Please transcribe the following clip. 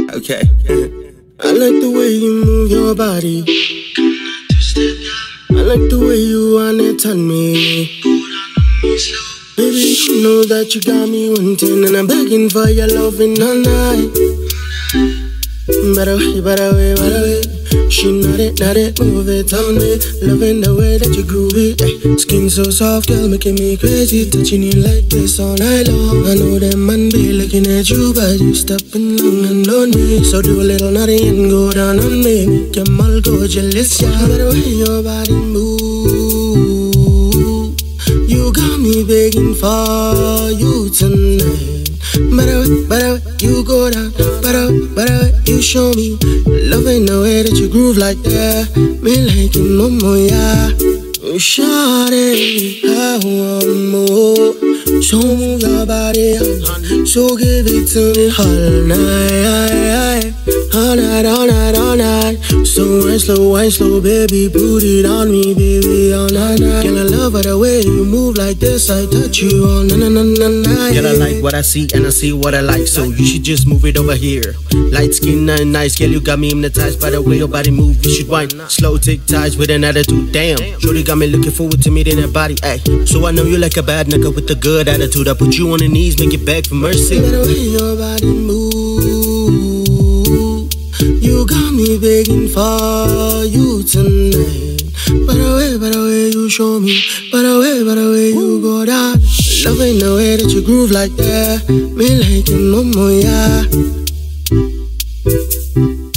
Okay. I like the way you move your body. I like the way you want it on me. Baby, you know that you got me wanting, and I'm begging for your loving all night. Better way. She not it, move it on me. Loving the way that you groove it, ay. Skin so soft, girl, making me crazy. Touching you like this all night long. I know that man be looking at you, but you stepping long and lonely. So do a little naughty and go down on me. Make them all go jealous, yeah. Better way your body move. You got me begging for you tonight. Better way, you go down. Better way, you show me. Loving the way that you groove like that. Me like it, mama, yeah. You shot it, I want more. So move your body, so give it to me all night. All night. So wine slow, baby, put it on me, baby, all night. Girl, I love the way you move like this. I touch you all night. Girl, I like what I see and I see what I like, so you should just move it over here. Light skin and nice, girl, you got me hypnotized by the way your body move. You should wine slow, take ties with an attitude. Damn, Jody got me looking forward to meeting her body. Ay, so I know you like a bad nigga with a good attitude. I put you on your knees, make it beg for mercy. The way your body move, you got me begging for you tonight. Better way you show me. Better way you go down. Loving the way that you groove like that. Me like it, mama, yeah.